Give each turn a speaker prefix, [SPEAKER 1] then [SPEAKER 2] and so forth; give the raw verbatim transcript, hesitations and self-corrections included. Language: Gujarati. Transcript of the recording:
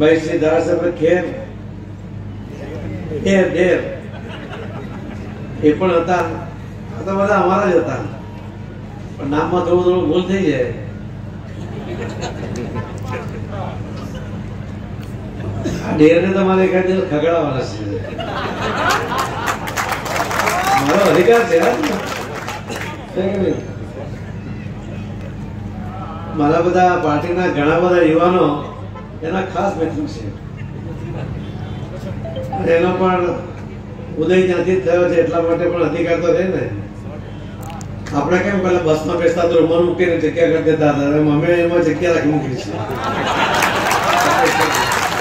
[SPEAKER 1] ભાઈ શ્રી ધારાસભ્ય ખેર ડેર ડેર એ પણ હતા. આ તો બધા અમારા જ હતા, પણ નામમાં થોડું થોડું ભૂલ થઈ જાય. આ ડેર ને તમારે એકાદ દિવસ ખગડાવવાના છે. મારો અધિકાર છે. મારા બધા પાર્ટીના ઘણા બધા યુવાનો એના ખાસ મિત્ર છે. એનો પણ ઉદય ત્યાંથી થયો છે, એટલા માટે પણ અધિકાર તો છે ને. આપણે કેમ પેલા બસમાં બેસતા તો રૂમાલ મૂકીને જગ્યા કરી દેતા હતા, અમે એમાં જગ્યા રાખી મૂકી છે.